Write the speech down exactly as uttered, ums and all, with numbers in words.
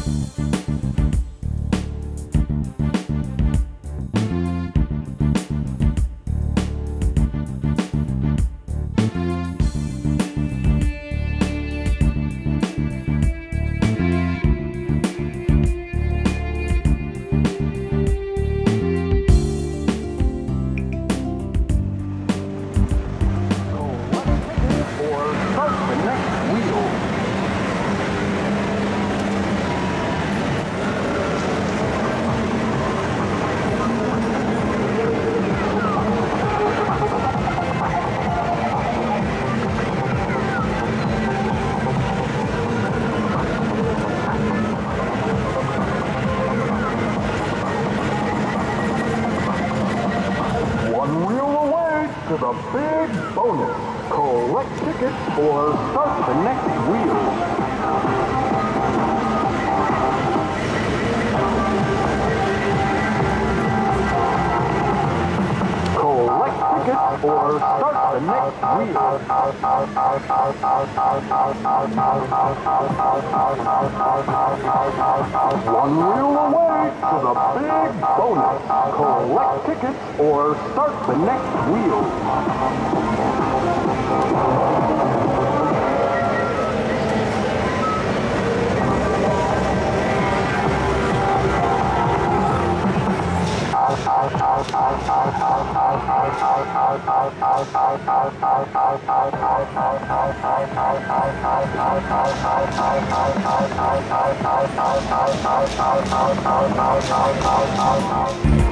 To the big bonus. Collect tickets or start the next wheel. Collect tickets or start the next wheel. One wheel away to the big bonus. Collect tickets or start the next wheel. Thank you.